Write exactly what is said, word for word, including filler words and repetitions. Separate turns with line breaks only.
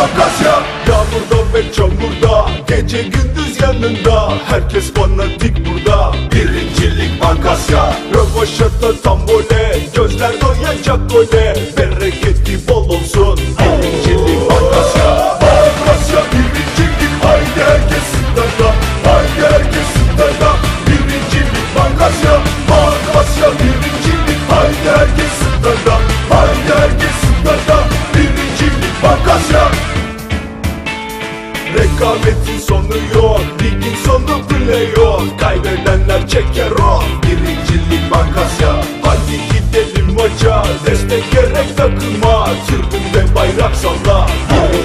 Akasya. Yağmurda ve çamurda, gece gündüz yanında, herkes fanatik burada. Birincilik Akasya. Rövaşata tam vole, gözler doyacak gole, bereketi bol olsun. Birincilik Akasya. Akasya birincilik, haydi herkes sırada, haydi herkes sırada. Birincilik Akasya. Akasya birincilik, haydi herkes sırada, haydi herkes sırada. Birincilik Akasya. Rekabetin sonu yok, ligin sonu bile yok, kaybedenler çeker o. Birincilik Akasya. Hadi gidelim maça, destek gerek takıma, tribünde bayrak salla.